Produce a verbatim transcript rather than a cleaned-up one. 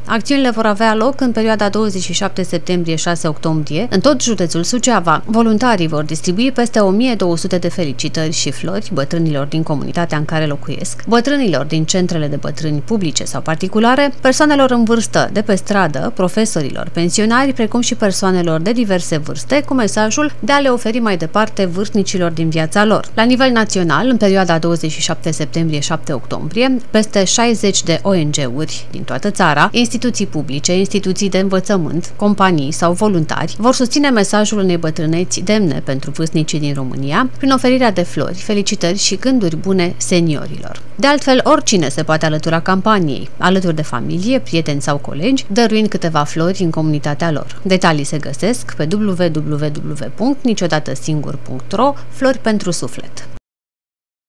Acțiunile vor avea loc în perioada douăzeci și șapte septembrie - șase octombrie, în tot județul Suceava. Voluntarii vor distribui peste o mie două sute de felicitări și flori bătrânilor din comunitatea în care locuiesc, bătrânilor din centrele de bătrâni publice sau particulare, persoanelor în vârstă de pe stradă, profesorilor, pensionari, precum și persoanelor de diverse vârste, cu mesajul de a le oferi mai departe vârstnicilor din viața lor. La nivel național, în perioada douăzeci și șapte septembrie - șapte octombrie, peste șaizeci de O N G-uri din toată țara, instituții publice, instituții de învățământ, companii sau voluntari vor susține mesajul unei bătrâneți demne pentru vârstnicii din România prin oferirea de flori, felicitări și gânduri bune seniorilor. De altfel, oricine se poate alătura campaniei, alături de familie, prieteni sau colegi, dăruind câteva flori în comunitatea lor. Detalii se găsesc pe w w w punct niciodată singur punct ro, flori pentru suflet.